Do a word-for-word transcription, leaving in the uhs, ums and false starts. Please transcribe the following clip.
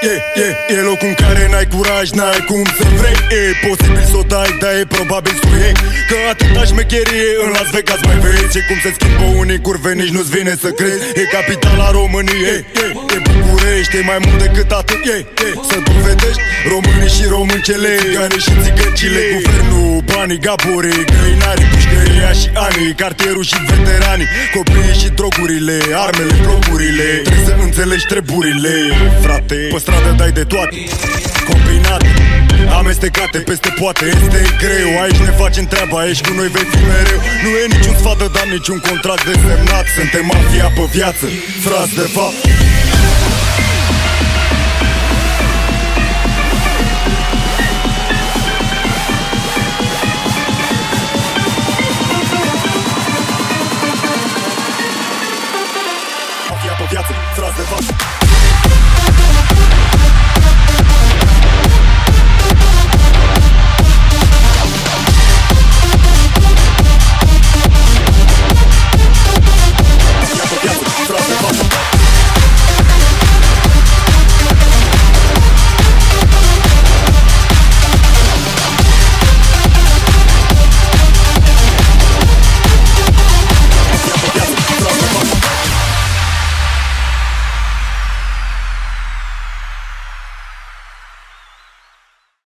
e, e, e locul în care n-ai curaj, n-ai cum să vrei. E posibil să o dai, dar e probabil să iei. Că atâta șmecherie în Las Vegas mai vezi. Și cum se schimbă unii curve, nici nu-ți vine să crezi. E capitala României, e, e București, e mai mult decât atât, e, e să dovedești românii și româncele, țigane și țigăncile, guvernul, banii, gaborii, găinarii, pușcăria și anii, cartierul și veteranii, copiii și drogurile, armele, blocurile. Trebuie să înțelegi treburile, frate. Pe stradă dai de toate, combinate, amestecate peste poate. Este greu, aici ne facem treaba, aici cu noi vei fi mereu. Nu e niciun sfat de dat, niciun contract de semnat. Suntem mafia pe viață, frați de fapt.